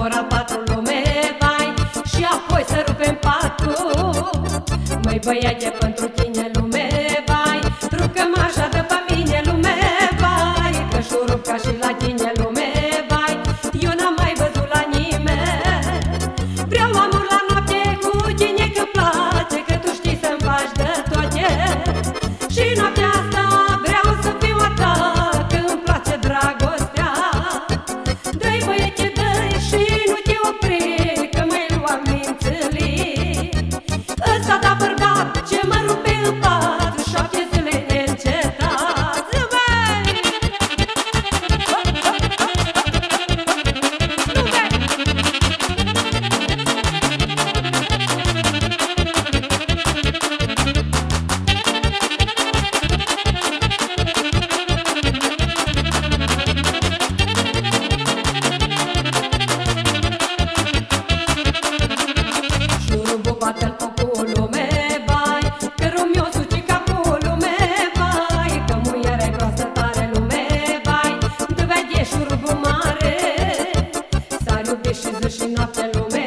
ora 4 lume, vai, și apoi să rupem patul. Măi băiate, pentru tine lume, vai, rup-că m-așa de pe mine lume, vai, că și-o rup ca și la tine lume, vai, eu n-am mai văzut la nimeni. Vreau amor la noapte cu tine că place, că tu știi să-mi faci de toate. Și noaptea asta vreau să fiu a ta, că îmi place dragostea. Dă-i băiete, dă-i și nu te opri, că m-ai luat mințilii. Ăsta da bărbat ce mă rupe în pat, 7 zile neîncetat. Șurubul bate-l focul lume, vai, că Romeo suce capul lume, vai, că muiere groasă tare lume, vai, dă vedie șurubul mare, s-ar iubi și zi și noapte lume.